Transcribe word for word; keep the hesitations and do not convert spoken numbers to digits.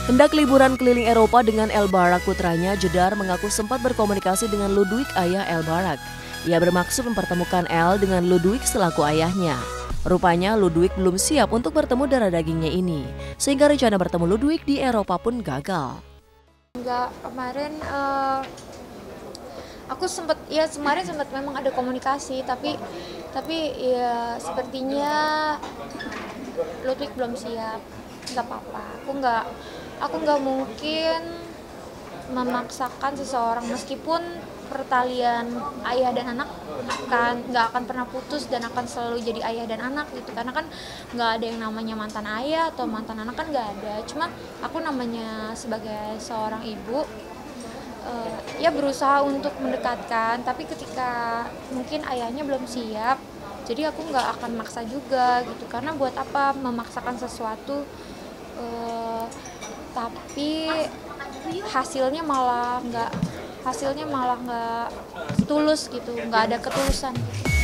Hendak liburan keliling Eropa dengan El Barak putranya, Jedar mengaku sempat berkomunikasi dengan Ludwig, ayah El Barak. Ia bermaksud mempertemukan El dengan Ludwig selaku ayahnya. Rupanya Ludwig belum siap untuk bertemu darah dagingnya ini, sehingga rencana bertemu Ludwig di Eropa pun gagal. Enggak, kemarin uh, aku sempat ya kemarin sempat memang ada komunikasi, tapi tapi ya sepertinya Ludwig belum siap. Nggak apa-apa, aku nggak aku nggak mungkin memaksakan seseorang, meskipun pertalian ayah dan anak akan nggak akan pernah putus dan akan selalu jadi ayah dan anak gitu, karena kan nggak ada yang namanya mantan ayah atau mantan anak, kan nggak ada. Cuma aku namanya sebagai seorang ibu uh, ya berusaha untuk mendekatkan, tapi ketika mungkin ayahnya belum siap, jadi aku nggak akan maksa juga gitu, karena buat apa memaksakan sesuatu uh, tapi hasilnya malah nggak hasilnya malah nggak tulus gitu, nggak ada ketulusan.